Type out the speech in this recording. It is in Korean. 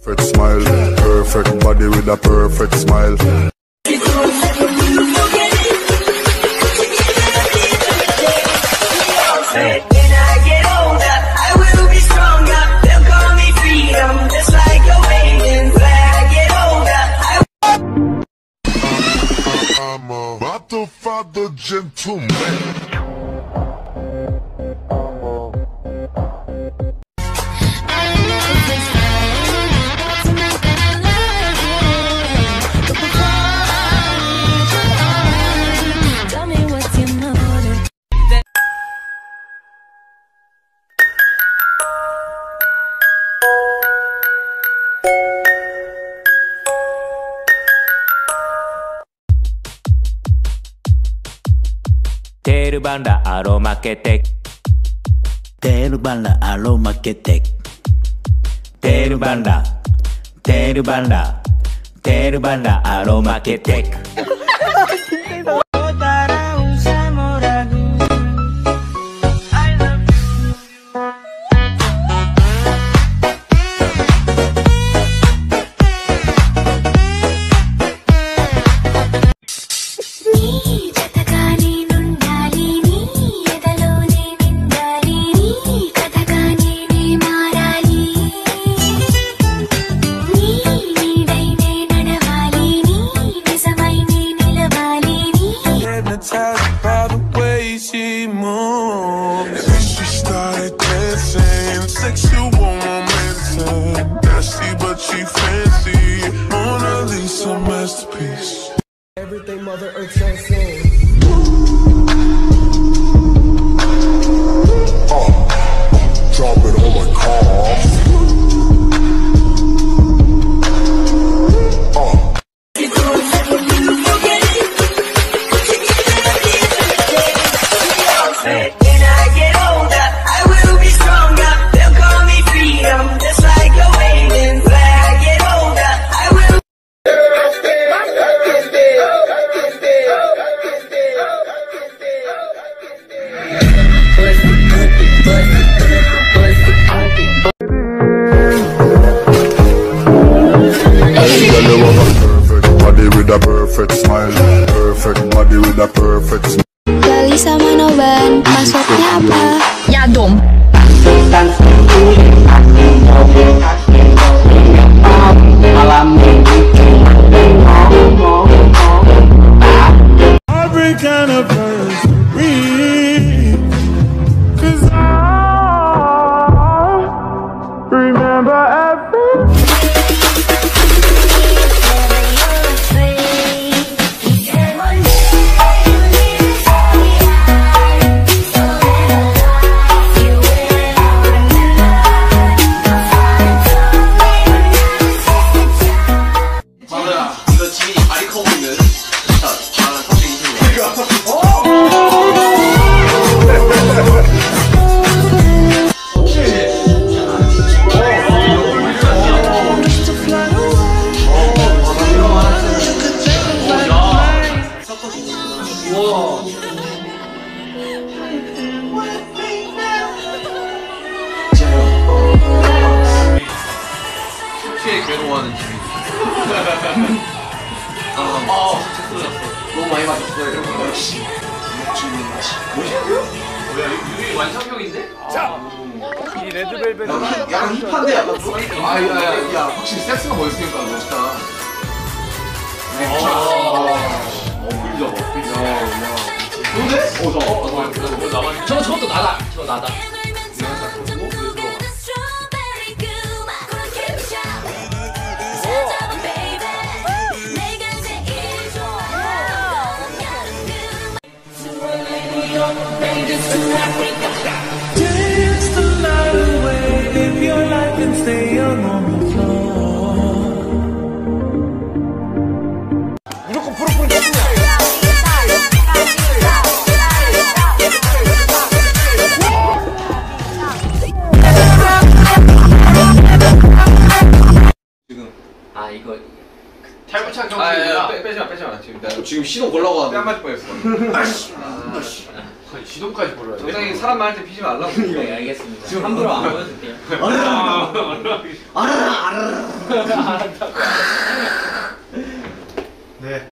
Perfect smile, perfect body with a perfect smile. When I get older, I will be stronger. They'll call me freedom, just like a waving flag. Get older, I'm a father, gentleman. Terbanglah aroma ketek. Terbanglah aroma ketek. Terbanglah, terbanglah, terbanglah aroma ketek. By the way she moves, she started dancing, sexual romantic, nasty but she fancy, Mona Lisa masterpiece. Everything Mother Earth transcends. Drop it on my car. when I get older, I will be stronger. They'll call me freedom, just like a waving flag. Get older, I will. Perfect body with a perfect smile. Perfect body with a perfect smile. Gali sama Noban, maksudnya apa? Nyadom. Every kind of person, 'cause I remember everything. 제일 괴로워하는 집이. 너무 많이 마셨어요. 역시 죽는 맛이. 뭐야? 여기 완성형인데? 자, 이 레드벨벳 약간 힙한데 약간 야 확실히 섹스가 멋있으니까 멋있다. 그죠. 근데? 저것도 나다. 저 나다. Dance the night away, live your life and stay young on the floor. 무조건 푸르푸르 거꾸야. 지금 이거 탈모차 경험이야. 빼지 마. 지금 시동 걸라고 하는데 뺨 맞을 뻔했어. 지도까지 보러야 돼. 정상이 사람 많을 때 피지 말라고. 네, 알겠습니다. 지금 함부로 안 보여줄게요. 네.